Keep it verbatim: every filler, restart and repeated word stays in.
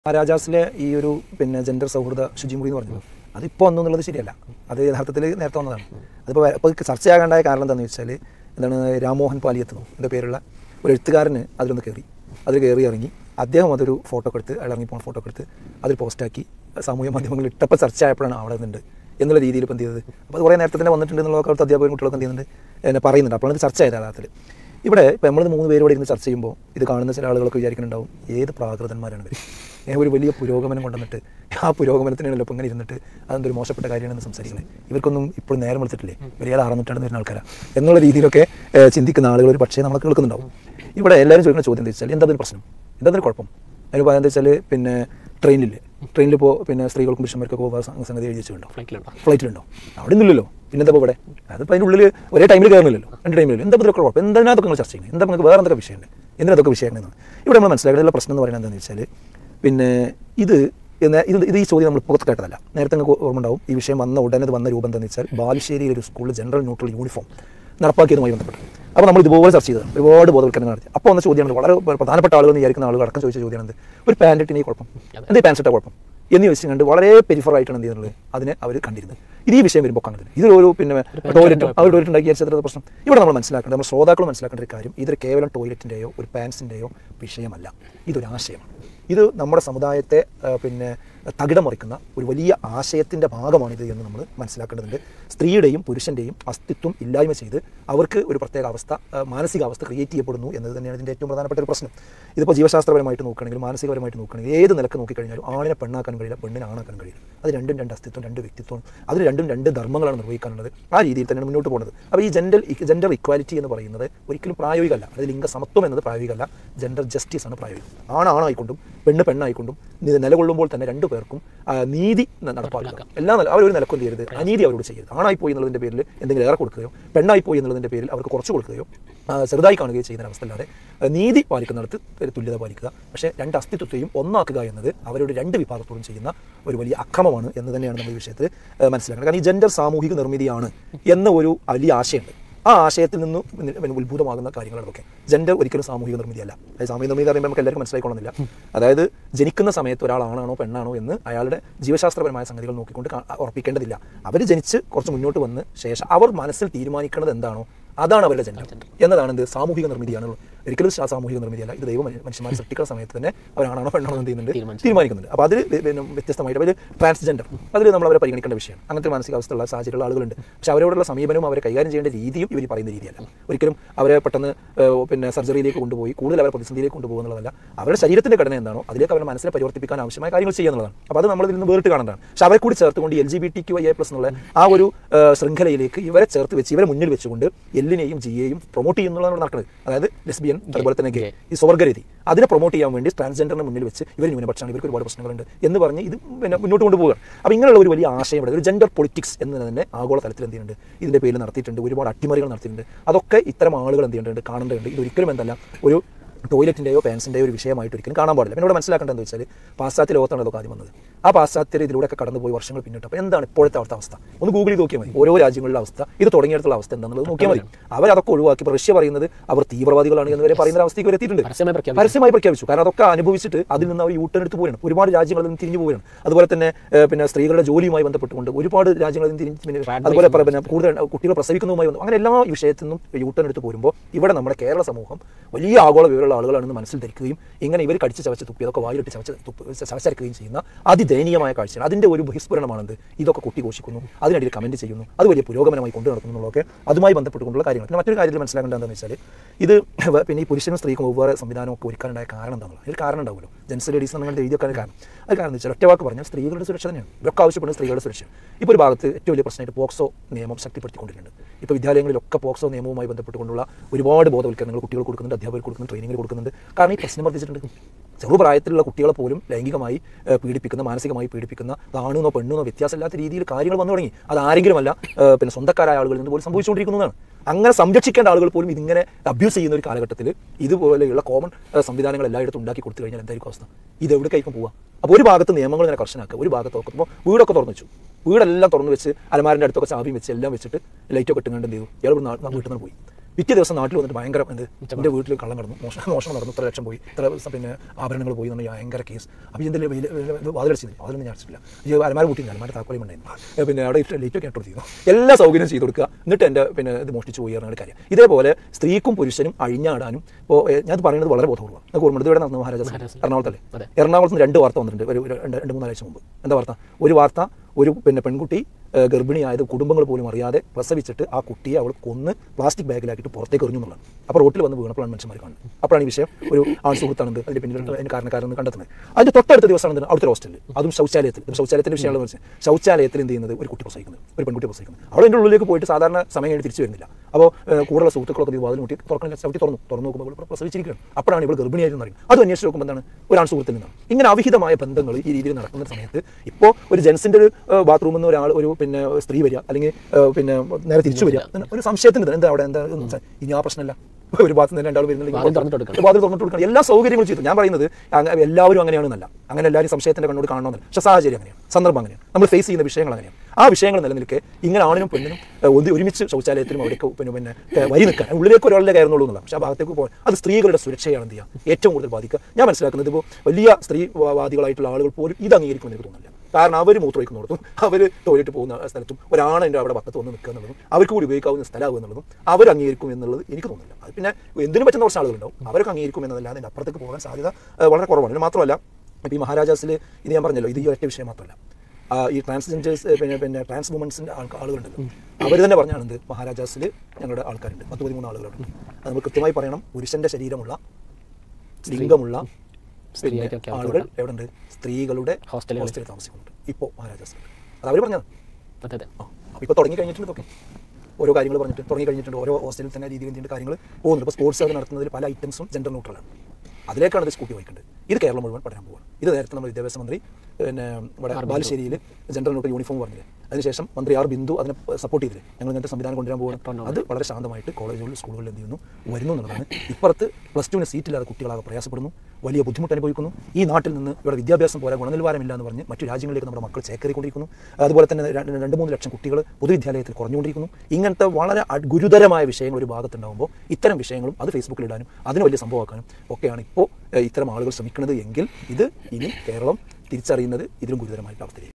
മഹാരാജാസിലെ ഈ ഒരു പിന്നെ ജെൻഡർ സൗഹൃദ ശുചിമുറി എന്ന് പറഞ്ഞത് അതിപ്പോൾ ഒന്നും എന്നുള്ളത് ശരിയല്ല. അത് യഥാർത്ഥത്തിൽ നേരത്തെ വന്നതാണ്. അതിപ്പോൾ ഇപ്പോൾ ചർച്ചയാകേണ്ടായ കാരണം എന്താണെന്ന് വെച്ചാൽ എന്താണ്, രാമോഹൻ പാലിയത്ത് എൻ്റെ പേരുള്ള ഒരു എഴുത്തുകാരന് അതിലൊന്ന് കയറി അതിൽ കയറി ഇറങ്ങി അദ്ദേഹം അതൊരു ഫോട്ടോ എടുത്ത് അയാൾ ഇറങ്ങിപ്പോണ ഫോട്ടോ എടുത്ത് അതിൽ പോസ്റ്റാക്കി സാമൂഹ്യ മാധ്യമങ്ങളിൽ ഇട്ടപ്പോൾ ചർച്ചയായപ്പോഴാണ് അവിടെ നിന്നുണ്ട് എന്നുള്ള രീതിയിൽ ഇപ്പം എന്ത് ചെയ്തത്. അപ്പോൾ അത് കുറേ നേരത്തെ തന്നെ വന്നിട്ടുണ്ട് എന്നുള്ളതൊക്കെ അവിടുത്തെ അധ്യാപകരും കുട്ടികളൊക്കെ എന്ത് ചെയ്യുന്നുണ്ട് എന്നെ പറയുന്നുണ്ട്. അപ്പോൾ അത് ചർച്ച ചെയ്ത യഥാർത്ഥത്തിൽ ഇവിടെ ഇപ്പോൾ നമ്മൾ മൂന്ന് പേരോടെ ഇരുന്ന് ചർച്ച ചെയ്യുമ്പോൾ ഇത് കാണുന്ന ചില ആളുകളൊക്കെ വിചാരിക്കുന്നുണ്ടാവും ഏത് പ്രാകൃതന്മാരാണ് ഇവർ, ഒരു വലിയ പുരോഗമനം കൊണ്ടുവന്നിട്ട് ആ പുരോഗമനത്തിനാണല്ലോ ഇപ്പം ഇങ്ങനെ ഇരുന്നിട്ട് അതെന്തൊരു മോശപ്പെട്ട കാര്യമാണെന്ന് സംസാരിക്കുന്നത്. ഇവർക്കൊന്നും ഇപ്പോഴും നേരം എടുത്തിട്ടില്ലേ, വലിയ അറുന്നൂറ്റാണ്ട് വരുന്ന ആൾക്കാരാണ് എന്നുള്ള രീതിയിലൊക്കെ ചിന്തിക്കുന്ന ആളുകൾ ഒരു പക്ഷേ നമ്മൾ കേൾക്കുന്നുണ്ടാവും. ഇവിടെ എല്ലാവരും ചോദിക്കുന്ന ചോദ്യം എന്താ വെച്ചാൽ എന്താ പ്രശ്നം, എന്താ കുഴപ്പം? അതിന് എന്താ വെച്ചാൽ പിന്നെ ട്രെയിനിൽ ട്രെയിനിൽ ഇപ്പോൾ പിന്നെ സ്ത്രീകൾക്കും പുരുഷന്മാർക്കൊക്കെ പോകാൻ സംഗതി എഴുതി വെച്ചിട്ടുണ്ടോ? ഫ്ലൈറ്റിലുണ്ടോ? അവിടെ ഒന്നുമില്ലല്ലോ. പിന്നെന്താ ഇവിടെ അതിപ്പോൾ അതിൻ്റെ ഉള്ളിൽ ഒരേ ടൈമിൽ കയറുന്നില്ലല്ലോ, രണ്ട് ടൈമിലല്ലോ. എന്താ ഇതൊക്കെ കുഴപ്പം? എന്തിനകത്തൊക്കെ നിങ്ങൾ ചർച്ച ചെയ്യുന്നത്? എന്താ നിങ്ങൾക്ക് വേറെ എന്തൊക്കെ വിഷയമുണ്ട്? എന്തിനതൊക്കെ വിഷയമാണെന്ന് ഇവിടെ നമ്മൾ മനസ്സിലാക്കേണ്ട പ്രശ്നം എന്ന് പറയുന്നത് എന്താണെന്ന് വെച്ചാൽ പിന്നെ ഇത് ഇത് ഇത് ഈ ചോദ്യം നമ്മൾ പുറത്ത് കേട്ടതല്ല. നേരത്തെ നിങ്ങൾക്ക് ഓർമ്മ ഉണ്ടാവും ഈ വിഷയം വന്ന ഉടനെ വന്ന രൂപം എന്താണെന്ന് വെച്ചാൽ ബാലുശ്ശേരിയിൽ ഒരു സ്കൂളിൽ ജനറൽ ന്യൂട്രൽ യൂണിഫോം നടപ്പാക്കിയതുമായി ബന്ധപ്പെട്ട് അപ്പോൾ നമ്മൾ ഇതുപോലെ ചർച്ച ചെയ്തത് ഒരുപാട് ബോധവൽക്കരണം നടത്തി. അപ്പോൾ വന്ന ചോദ്യമാണ് വളരെ പ്രധാനപ്പെട്ട ആളുകൾ എന്ന് വിചാരിക്കുന്ന ആളുകൾ അടക്കം ചോദിച്ച ചോദ്യമാണ് ഒരു പാൻറ് ഇട്ടിന് കുഴപ്പം, എന്താ പാൻറ് ഇട്ടാ കുഴപ്പം എന്ന് ചോദിച്ചു കണ്ട് വളരെ പെരിഫറായിട്ടാണ് എന്ത് ചെയ്യുന്നത് അതിനെ അവർ കണ്ടിരുന്നത്. ഇത് ഈ വിഷയം വരുമ്പോൾ അങ്ങനെ ഇതൊരു പിന്നെ ടോയ്ലറ്റും അവർ ടോയ്ലറ്റ് ഉണ്ടാക്കി വിചാരിച്ചത് പ്രശ്നം. ഇവിടെ നമ്മൾ മനസ്സിലാക്കേണ്ടത്, നമ്മൾ ശ്രോതാക്കൾ മനസ്സിലാക്കേണ്ട ഒരു കാര്യം, ഇതൊരു കേവലം ടോയ്ലറ്റിൻ്റെയോ ഒരു പാൻസിൻ്റെയോ വിഷയമല്ല, ഇതൊരു ആശയമാണ്. ഇത് നമ്മുടെ സമുദായത്തെ പിന്നെ തകിടം മറിക്കുന്ന ഒരു വലിയ ആശയത്തിൻ്റെ ഭാഗമാണിത് എന്ന് നമ്മൾ മനസ്സിലാക്കേണ്ടതുണ്ട്. സ്ത്രീയുടെയും പുരുഷൻ്റെയും അസ്തിത്വം ഇല്ലായ്മ ചെയ്ത് അവർക്ക് ഒരു പ്രത്യേക അവസ്ഥ, മാനസികാവസ്ഥ ക്രിയേറ്റ് ചെയ്യപ്പെടുന്നു എന്നത് തന്നെയാണ് ഇതിൻ്റെ ഏറ്റവും പ്രധാനപ്പെട്ട ഒരു പ്രശ്നം. ഇതിപ്പോൾ ജീവശാസ്ത്രപരമായിട്ട് നോക്കുകയാണെങ്കിൽ, മാനസികപരമായിട്ട് നോക്കുകയാണെങ്കിൽ, ഏത് നിലക്ക് നോക്കിക്കഴിഞ്ഞാലും ആണിനെ പെണ്ണാക്കാൻ കഴിയില്ല, പെണ്ണിനെ ആണാക്കാൻ കഴിയില്ല. അത് രണ്ടും രണ്ട് അസ്തിത്വം, രണ്ട് വ്യക്തിത്വം, അതിൽ രണ്ടും രണ്ട് ധർമ്മങ്ങളാണ് നിർവഹിക്കാനുള്ളത്. ആ രീതിയിൽ തന്നെയാണ് മുന്നോട്ട് പോകുന്നത്. അപ്പോൾ ഈ ജെൻഡർ ജെൻഡർ ഇക്വാലിറ്റി എന്ന് പറയുന്നത് ഒരിക്കലും പ്രായോഗികമല്ല. അതായത് ലിംഗസമത്വം എന്നത് പ്രായോഗികമല്ല, ജെൻഡർ ജസ്റ്റിസ് ആണ് പ്രായോഗികം. ആണാണായിക്കൊണ്ടും പെണ്ണ് പെണ്ണായിക്കൊണ്ടും നിലകൊള്ളുമ്പോൾ തന്നെ രണ്ടു പേർക്കും നീതി നടപ്പാക്കുക. എല്ലാ അവരൊരു നിലക്കും ചെയ്യരുത്, അനീതി അവരോട് ചെയ്യരുത്. ആണായി പോയി എന്നുള്ളതിൻ്റെ പേരിൽ എന്തെങ്കിലും ഏറെ കൊടുക്കുകയോ പെണ്ണായി പോയി എന്നുള്ളതിൻ്റെ പേരിൽ അവർക്ക് കുറച്ച് കൊടുക്കുകയോ ചെറുതായി കാണുകയോ ചെയ്യുന്ന അവസ്ഥ അല്ലാതെ നീതി പാലിക്കുന്നിടത്ത് തുല്യത പാലിക്കുക. പക്ഷേ രണ്ട് അസ്തിത്വത്തെയും ഒന്നാക്കുക എന്നത് അവരുടെ രണ്ട് വിഭാഗത്തോടും ചെയ്യുന്ന ഒരു വലിയ അക്രമമാണ് എന്ന് തന്നെയാണ് നമ്മൾ ഈ വിഷയത്തിൽ മനസ്സിലാക്കുന്നത്. കാരണം ഈ ജെൻഡർ സാമൂഹിക നിർമ്മിതിയാണ് എന്ന ഒരു വലിയ ആശയമുണ്ട്. ആ ആശയത്തിൽ നിന്ന് ഉത്ഭൂതമാകുന്ന കാര്യങ്ങളാണ് ഒക്കെ. ജെൻഡർ ഒരിക്കലും സാമൂഹിക നിർമ്മിതിയല്ല. അതായത് സാമൂഹിക നിർമ്മിതി പറയുമ്പോൾ നമുക്ക് എല്ലാവർക്കും മനസ്സിലായിക്കൊള്ളുന്നില്ല. അതായത് ജനിക്കുന്ന സമയത്ത് ഒരാൾ ആണാണോ പെണ്ണാണോ എന്ന് അയാളുടെ ജീവശാസ്ത്രപരമായ സംഗതികൾ നോക്കിക്കൊണ്ട് ഉറപ്പിക്കേണ്ടതില്ല. അവർ ജനിച്ച് കുറച്ച് മുന്നോട്ട് വന്ന് ശേഷം അവർ മനസ്സിൽ തീരുമാനിക്കുന്നത് എന്താണോ അതാണ് അവരുടെ ജെൻഡർ എന്നതാണ് എന്ത് സാമൂഹിക നിർമ്മിതിയാണ്. ഒരിക്കലും സാമൂഹിക നിർമ്മിതിയല്ല. ഇത് ദൈവം മനുഷ്യന്മാർ സൃഷ്ടിക്കുന്ന സമയത്ത് തന്നെ അവരാണോ പെണ്ണാണോ എന്ത് ചെയ്യുന്നുണ്ട് തീരുമാനിക്കുന്നുണ്ട്. അപ്പോൾ അതിൽ വ്യത്യസ്തമായിട്ട് അവർ ട്രാൻസ്ജെൻഡർ അതിൽ നമ്മൾ അവരെ പരിഗണിക്കേണ്ട വിഷയമാണ്. അങ്ങനത്തെ മാനസികാവസ്ഥയുള്ള സാഹചര്യമുള്ള ആളുകളുണ്ട്. പക്ഷേ അവരോടുള്ള സമീപനവും അവരെ കൈകാര്യം ചെയ്യേണ്ട രീതിയും ഇവർ പറയുന്ന രീതിയല്ല. ഒരിക്കലും അവരെ പെട്ടെന്ന് പിന്നെ സർജറിയിലേക്ക് കൊണ്ടുപോയി കൂടുതൽ അവരെ പ്രതിസന്ധിയിലേക്ക് കൊണ്ടുപോകുന്നതല്ല. അവരുടെ ശരീരത്തിൻ്റെ ഘടന എന്താണോ അതിലേക്ക് അവരുടെ മനസ്സിനെ പരിവർത്തിപ്പിക്കാൻ ആവശ്യമായ കാര്യങ്ങൾ ചെയ്യുന്നതാണ്. അപ്പോൾ അത് നമ്മളിൽ നിന്ന് വേറിട്ട് കാണേണ്ടതാണ്. പക്ഷേ അവരെ കൂടി ചേർത്തുകൊണ്ട് L G B T Q I A plus എന്നുള്ള ആ ഒരു ശൃംഖലയിലേക്ക് ഇവരെ ചേർത്ത് വെച്ച് ഇവരെ മുന്നിൽ വെച്ചുകൊണ്ട് എല്ലിനെയും ജിയെയും പ്രൊമോട്ട് ചെയ്യുന്നതാണ് നടക്കുന്നത്. അതായത് ലെസ്ബിയൻ അതുപോലെ തന്നെ ഗേ ഈ സ്വർഗ്ഗരീതി അതിനെ പ്രൊമോട്ട് ചെയ്യാൻ വേണ്ടി ട്രാൻസ്ജെൻഡറിന് മുന്നിൽ വെച്ച് ഇവർ ന്യൂനപക്ഷമാണ്, ഇവർക്ക് ഒരുപാട് പ്രശ്നങ്ങളുണ്ട് എന്ന് പറഞ്ഞ് ഇത് പിന്നെ മുന്നോട്ട് കൊണ്ടുപോവുകയാണ്. അപ്പോൾ ഇങ്ങനെയുള്ള ഒരു വലിയ ആശയം ഇവിടെ ഒരു ജെൻഡർ പൊളിറ്റിക്സ് എന്ന് തന്നെ ആഗോള തലത്തിൽ എന്ത് ചെയ്യുന്നുണ്ട് ഇതിൻ്റെ പേരിൽ നടത്തിയിട്ടുണ്ട്. ഒരുപാട് അട്ടിമറികൾ നടത്തിയിട്ടുണ്ട്. അതൊക്കെ ഇത്തരം ആളുകൾ എന്ത് ചെയ്യേണ്ടതുണ്ട് കാണേണ്ടതുണ്ട്. ഇതൊരിക്കലും എന്തല്ല ഒരു ടോയ്ലറ്റിൻ്റെയോ പാൻസിൻ്റെയോ ഒരു വിഷയമായിട്ട് ഒരിക്കലും കാണാൻ പാടില്ല. പിന്നെ ഇവിടെ മനസ്സിലാക്കേണ്ടതെന്ന് വെച്ചാൽ പാശ്ചാത്യ ലോകത്താണ് അതൊക്കെ ആദ്യം വന്നത്. ആ പാശ്ചാത്യർ ഇതിലൂടെയൊക്കെ കടന്നുപോയി വർഷങ്ങൾ പിന്നിട്ട് അപ്പോൾ എന്താണ് ഇപ്പോഴത്തെ അവിടുത്തെ അവസ്ഥ ഒന്ന് ഗൂഗിളിൽ നോക്കിയാൽ മതി. ഓരോ രാജ്യങ്ങളിലെ അവസ്ഥ ഇത് തുടങ്ങിയെടുത്തുള്ള അവസ്ഥ എന്താണെന്നുള്ളത് നോക്കിയാൽ മതി. അവരതൊക്കെ ഒഴിവാക്കി ഇപ്പോൾ റഷ്യ പറയുന്നത് അവർ തീവ്രവാദികളാണ് എന്ന് വരെ പറയുന്ന അവസ്ഥയ്ക്ക് വരെ എത്തിയിട്ടുണ്ട്. പരസ്യമായി പ്രഖ്യാപിച്ചു. കാരണം അതൊക്കെ അനുഭവിച്ചിട്ട് അതിൽ നിന്ന് അവർ യൂട്ടേൺ എടുത്ത് പോവുകയാണ്. ഒരുപാട് രാജ്യങ്ങളിൽ നിന്ന് തിരിഞ്ഞു പോവുകയാണ്. അതുപോലെ തന്നെ പിന്നെ സ്ത്രീകളുടെ ജോലിയുമായി ബന്ധപ്പെട്ടുകൊണ്ട് ഒരുപാട് രാജ്യങ്ങളിൽ നിന്ന് തിരിഞ്ഞ് അതുപോലെ പിന്നെ കൂടുതൽ കുട്ടികൾ പ്രസവിക്കുന്നതുമായി വന്നു. അങ്ങനെ എല്ലാ വിഷയത്തിൽ നിന്നും യൂട്ടേൺ എടുത്ത് പോരുമ്പോൾ ഇവിടെ നമ്മുടെ കേരള സമൂഹം വലിയ ആഗോള വിവരമുള്ള ആളുകളാണെന്ന് മനസ്സിൽ ധരിക്കുകയും ഇങ്ങനെ ഇവർ കടിച്ച് ചവച്ച് തുപ്പി അതൊക്കെ വായിലിട്ട് ചവച്ച് തുപ്പ് ചവച്ചരക്കുകയും ചെയ്യുന്ന അതിദയനീയമായ കാഴ്ചയാണ്. അതിൻ്റെ ഒരു ബഹിസ്ഫുരണമാണെന്ത് ഇതൊക്കെ കുട്ടി ഘോഷിക്കുന്നു, അതിനിടയിൽ കമൻറ്റ് ചെയ്യുന്നു, അത് വലിയ പുരോഗമനമായി കൊണ്ടു നടക്കുന്നു എന്നുള്ളതൊക്കെ അതുമായി ബന്ധപ്പെട്ടുകൊണ്ടുള്ള കാര്യങ്ങൾ. പിന്നെ മറ്റൊരു കാര്യത്തിൽ മനസ്സിലാക്കേണ്ടത് എന്താണെന്ന് വെച്ചാൽ ഇത് പിന്നെ ഈ പുരുഷനും സ്ത്രീക്കും വെവ്വേറെ സംവിധാനമൊക്കെ ഒരുക്കാനുണ്ടായ കാരണം എന്താണെന്നുള്ളത് അതിൽ കാരണം ഉണ്ടാവുമല്ലോ. ജെൻസ് ലേഡീസ് എന്നുള്ളത് എഴുതിയൊക്കെ കാരണം അത് കാരണം എന്ന് വെച്ചാൽ ഒറ്റ വാക്ക് പറഞ്ഞാൽ സ്ത്രീകളുടെ സുരക്ഷ തന്നെയാണ്. ഇവരൊക്കെ ആവശ്യപ്പെടുന്ന സ്ത്രീകളുടെ സുരക്ഷ. ഇപ്പോൾ ഒരു ഭാഗത്ത് ഏറ്റവും വലിയ പ്രശ്നമായിട്ട് പോക്സോ നിയമം ശക്തിപ്പെടുത്തിക്കൊണ്ടിട്ടുണ്ട്. ഇപ്പോൾ വിദ്യാലയങ്ങളിലൊക്കെ പോക്സോ നിയമവുമായി ബന്ധപ്പെട്ടുകൊണ്ടുള്ള ഒരുപാട് ബോധവൽക്കരണങ്ങൾ കുട്ടികൾ കൊടുക്കുന്നുണ്ട്, അധ്യാപകർ കൊടുക്കുന്നുണ്ട്, ട്രെയിനിങ്ങൾ കൊടുക്കുന്നുണ്ട്. കാരണം ഈ പ്രശ്നം വർദ്ധിച്ചിട്ടുണ്ട്. ചെറുപ്രായത്തിലുള്ള കുട്ടികളെ പോലും ലൈംഗികമായി പീഡിപ്പിക്കുന്ന, മാനസികമായി പീഡിപ്പിക്കുന്ന, ആണെന്നോ പെണ്ണെന്നോ വ്യത്യാസമില്ലാത്ത രീതിയിൽ കാര്യങ്ങൾ വന്നു തുടങ്ങി. അത് ആരെങ്കിലുമല്ല പിന്നെ സ്വന്തക്കാരായ ആളുകളിൽ നിന്ന് പോലും സംഭവിച്ചുകൊണ്ടിരിക്കുന്നതാണ്. അങ്ങനെ സംരക്ഷിക്കേണ്ട ആളുകൾ പോലും ഇതിങ്ങനെ അബ്യൂസ് ചെയ്യുന്ന ഒരു കാലഘട്ടത്തിൽ ഇതുപോലെയുള്ള കോമൺ സംവിധാനങ്ങൾ എല്ലായിടത്തും ഉണ്ടാക്കി കൊടുത്തു കഴിഞ്ഞാൽ എന്തായിരിക്കും അവസ്ഥ? ഇത് എവിടേക്കായിരിക്കും പോവുക? അപ്പോൾ ഒരു ഭാഗത്ത് നിയമങ്ങൾ ഇങ്ങനെ കർശനാക്കുക, ഒരു ഭാഗത്ത് നോക്കുമ്പോൾ വീടൊക്കെ തുറന്നു വെച്ചു. വീടെല്ലാം തുറന്നു വെച്ച് അലമാരിൻ്റെ അടുത്തൊക്കെ ചാവിയും വെച്ച് എല്ലാം വെച്ചിട്ട് ലൈറ്റൊക്കെ ഇട്ടുകൊണ്ട് എന്ത് ചെയ്തു? ഇയാൾ വീട്ടിൽ നിന്ന് പോയി. പിറ്റേ ദിവസം നാട്ടിൽ വന്നിട്ട് ഭയങ്കര എന്ത് എൻ്റെ വീട്ടിൽ കള്ളം കിടന്നു, മോഷണം മോഷണം നടന്നു, ഇത്ര ലക്ഷം പോയി, ഇത്ര പിന്നെ ആഭരണങ്ങൾ പോയി എന്ന് ഭയങ്കര കേസ്. അപ്പോൾ എന്തെങ്കിലും വാതിലടിച്ചില്ല, വാതിലൊന്നും ഞാൻ അടിച്ചില്ല, ഈ അലമാര കൂട്ടി അലമാര താക്കോലും ഉണ്ടായിരുന്നു, പിന്നെ അവിടെ ലൈറ്റൊക്കെ ഇട്ട് കൊടുത്തിരുന്നു, എല്ലാ സൗകര്യം ചെയ്ത് കൊടുക്കുക, എന്നിട്ട് എൻ്റെ പിന്നെ ഇത് മോഷ്ടിച്ച് പോയി പറഞ്ഞ കാര്യം. ഇതേപോലെ സ്ത്രീക്കും പുരുഷനും അഴിഞ്ഞാടാനും ഇപ്പോൾ ഞാൻ പറയുന്നത് വളരെ ബോധപൂർവ്വം. നമുക്ക് ഓർമ്മ ഇവിടെ നടന്നു മഹാരാജാസ് എറണാകുളത്തല്ലേ, എറണാകുളത്ത് നിന്ന് രണ്ട് വാർത്ത വന്നിട്ടുണ്ട് ഒരു രണ്ട് രണ്ട് മൂന്നാഴ്ച മുമ്പ്. എന്താ വാർത്ത? ഒരു വാർത്ത ഒരു പിന്നെ പെൺകുട്ടി ഗർഭിണിയായത് കുടുംബങ്ങൾ പോലും അറിയാതെ പ്രസവിച്ചിട്ട് ആ കുട്ടിയെ അവൾ കൊന്ന് പ്ലാസ്റ്റിക് ബാഗിലാക്കിയിട്ട് പുറത്തേക്ക് എറിഞ്ഞു എന്നുള്ളതാണ്. അപ്പോൾ റോട്ടിൽ വന്ന് വീണപ്പോഴാണ് മനുഷ്യന്മാർ കാണുന്നത്. അപ്പോഴാണ് ഈ വിഷയം ഒരു ആൺ സുഹൃത്താണെന്ന് അതിൻ്റെ പിന്നിൽ അതിന് കാരണക്കാരെന്ന് കണ്ടെത്തുന്നത്. അതിൻ്റെ തൊട്ടടുത്ത ദിവസമാണ് അവിടുത്തെ ഹോസ്റ്റലിൽ, അതും ശൗചാലയത്തിൽ, ശൗചാലയത്തിൻ്റെ വിഷയമാണ് പറഞ്ഞത്. ശൗചാലയത്തിൽ എന്ത് ചെയ്യുന്നത്, ഒരു കുട്ടി പ്രസവിക്കുന്നത്, ഒരു പെൺകുട്ടി പ്രസവിക്കുന്നത്. അവിടെ എൻ്റെ ഉള്ളിലേക്ക് പോയിട്ട് സാധാരണ സമയം കഴിഞ്ഞ് തിരിച്ചു വരുന്നില്ല. അപ്പോൾ കൂടുതലുള്ള സുഹൃത്തുക്കളൊക്കെ ഇത് വാതിൽ മുട്ടി തുറക്കുന്ന ചവിട്ടി തുറന്നു തുറന്നു നോക്കുമ്പോൾ ഇവിടെ പ്രസവിച്ചിരിക്കുകയാണ്. അപ്പോഴാണ് ഇവിടെ ഗർഭിണിയായിരുന്നു അറിയും. അത് അന്വേഷിച്ച് നോക്കുമ്പോൾ എന്താണ്, ഒരു ആൺ സുഹൃത്തിൽ നിന്നാണ്. ഇങ്ങനെ അവിഹിതമായ ബന്ധങ്ങൾ ഈ രീതിയിൽ നടക്കുന്ന സമയത്ത് ഇപ്പോൾ ഒരു ജെൻസിൻ്റെ ഒരു ബാത്റൂമിൽ നിന്ന് ഒരാൾ ഒരു പിന്നെ സ്ത്രീ വരിക അല്ലെങ്കിൽ പിന്നെ നേരെ തിരിച്ചു വരിക, ഒരു സംശയത്തിന് എന്താ അവിടെ എന്താ ഇനി ആ പ്രശ്നമല്ല, ഒരു ഭാഗത്ത് നിന്ന് രണ്ടാൾ വരുന്നത് വാതിൽ തുറന്നിട്ട് കൊടുക്കണം, എല്ലാ സൗകര്യങ്ങളും ചെയ്തു. ഞാൻ പറയുന്നത് എല്ലാവരും അങ്ങനെയാണെന്നല്ല, അങ്ങനെ എല്ലാവരും സംശയത്തിന്റെ കണ്ണോട് കാണണമെന്നില്ല. പക്ഷേ സാഹചര്യം അങ്ങനെയാണ്, സന്ദർഭം അങ്ങനെയാണ്, നമ്മൾ ഫേസ് ചെയ്യുന്ന വിഷയങ്ങൾ അങ്ങനെയാണ്. ആ വിഷയങ്ങൾ നിലനിൽക്കെ ഇങ്ങനെ ആണിനും പെണ്ണിനും ഒരുമിച്ച് ശൗചാലയത്തിലും അവിടേക്ക് പിന്നെ പിന്നെ വരി നിൽക്കാൻ ഉള്ളിലേക്ക് ഒരാളുടെ കയറുന്നുള്ളൂ എന്നുള്ള. പക്ഷേ ആ ഭാഗത്തേക്ക് പോകാൻ അത് സ്ത്രീകളുടെ സുരക്ഷയാണ് എന്ത് ചെയ്യുക ഏറ്റവും കൂടുതൽ ബാധിക്കുക. ഞാൻ മനസ്സിലാക്കുന്നത് ഇപ്പോൾ വലിയ സ്ത്രീവാദികളായിട്ടുള്ള ആളുകൾ പോലും ഇത് അംഗീകരിക്കുമെന്ന് എനിക്ക് തോന്നുന്നില്ല. കാരണം അവർ മൂത്രമൊഴിക്കുന്നിടത്തും അവർ ടോയ്ലറ്റ് പോകുന്ന സ്ഥലത്തും ഒരാണെൻ്റെ അവിടെ പക്കത്ത് വന്ന് നിൽക്കുക എന്നുള്ളതും അവർക്ക് കൂടി ഉപയോഗിക്കാവുന്ന സ്ഥലമാകും എന്നുള്ളതും അവർ അംഗീകരിക്കും എന്നുള്ളത് എനിക്ക് തോന്നുന്നില്ല. അത് പിന്നെ എന്തിനും പറ്റുന്ന കുറച്ച് ആളുകളുണ്ടാവും, അവർക്ക് അംഗീകരിക്കും എന്നതല്ലാതെ അതിൻ്റെ അപ്പുറത്തേക്ക് പോകാൻ സാധ്യത വളരെ കുറവാണ്. മാത്രമല്ല ഇപ്പോൾ ഈ മഹാരാജാസിൽ ഇത് ഞാൻ പറഞ്ഞല്ലോ, ഇത് ഈ ഒറ്റ വിഷയം മാത്രമല്ല, ഈ ട്രാൻസ്ജെൻഡേഴ്സ് പിന്നെ പിന്നെ ട്രാൻസ് വുമൻസിൻ്റെ ആൾ ആളുകളുണ്ടല്ലോ, അവർ തന്നെ പറഞ്ഞാണെന്ത് മഹാരാജാസിൽ ഞങ്ങളുടെ ആൾക്കാരുണ്ട്, പത്ത് പതിമൂന്ന് ആളുകളുണ്ട്. അത് നമ്മൾ കൃത്യമായി പറയണം, പുരുഷൻ്റെ ശരീരമുള്ള ലിംഗമുള്ള പിന്നെ ആളുകൾ എവിടെ ഉണ്ട്, സ്ത്രീകളുടെ ഹോസ്റ്റലിൽ താമസിക്കുന്നുണ്ട് ഇപ്പോൾ മഹാരാജാസിൽ. അത് അവർ പറഞ്ഞത്. അപ്പോൾ ഇപ്പോൾ തുടങ്ങി കഴിഞ്ഞിട്ടുണ്ട്, ഒക്കെ ഓരോ കാര്യങ്ങൾ പറഞ്ഞിട്ട് തുടങ്ങി കഴിഞ്ഞിട്ടുണ്ട്. ഓരോ ഹോസ്റ്റലിൽ തന്നെ രീതിയിൽ എന്തിൻ്റെ കാര്യങ്ങൾ പോകുന്നുണ്ട്. ഇപ്പോൾ സ്പോർട്സ് അത് നടത്തുന്നതിൽ പല ഐറ്റംസും ജെൻഡർ ന്യൂട്രലാണ്. അതിലേക്കാണ് ഇത് സ്കൂട്ടി വഹിക്കേണ്ടത്. ഇത് കേരളം മുഴുവൻ പഠനം പോവുകയാണ്. ഇത് നേരത്തെ നമ്മൾ വിദ്യാഭ്യാസ മന്ത്രി പിന്നെ ഇവിടെ ബാലുശ്ശേരിയിൽ ജെൻഡർ ന്യൂട്രൽ യൂണിഫോം പറഞ്ഞില്ലേ, അതിനുശേഷം മന്ത്രി ആർ ബിന്ദു അതിനെ സപ്പോർട്ട് ചെയ്തില്ലേ, ഞങ്ങൾ ഇങ്ങനത്തെ സംവിധാനം കൊണ്ടുവരാൻ പോകുന്നത്. അത് വളരെ ശാന്തമായിട്ട് കോളേജുകളിൽ സ്കൂളുകളിൽ എന്ത് ചെയ്യുന്നു വരുന്നു എന്നുള്ളതാണ്. ഇപ്പുറത്ത് പ്ലസ് ടുവിന് സീറ്റില്ലാതെ കുട്ടികളാകെ പ്രയാസപ്പെടുന്നു, വലിയ ബുദ്ധിമുട്ട് അനുഭവിക്കുന്നു. ഈ നാട്ടിൽ നിന്ന് ഇവിടെ വിദ്യാഭ്യാസം പോരാ, ഗുണനിലവാരമില്ല എന്ന് പറഞ്ഞ് മറ്റു രാജ്യങ്ങളിലേക്ക് നമ്മുടെ മക്കൾ ചേക്കേറിക്കൊണ്ടിരിക്കുന്നു. അതുപോലെ തന്നെ രണ്ട് മൂന്ന് ലക്ഷം കുട്ടികൾ പൊതുവിദ്യാലയത്തിൽ കുറഞ്ഞുകൊണ്ടിരിക്കുന്നു. ഇങ്ങനത്തെ വളരെ ഗുരുതരമായ വിഷയങ്ങൾ ഒരു ഭാഗത്തുണ്ടാകുമ്പോൾ ഇത്തരം വിഷയങ്ങളും അത് ഫേസ്ബുക്കിൽ ഇടാനും അതിന് വലിയ സംഭവമാക്കാനും ഒക്കെയാണ് ഇപ്പോൾ ഇത്തരം ആളുകൾ ശ്രമിക്കുന്നത് എങ്കിൽ ഇത് ഇനി കേരളം തിരിച്ചറിയുന്നത് ഇതിലും ഗുരുതരമായിട്ട് അവസ്ഥയിലേക്ക്.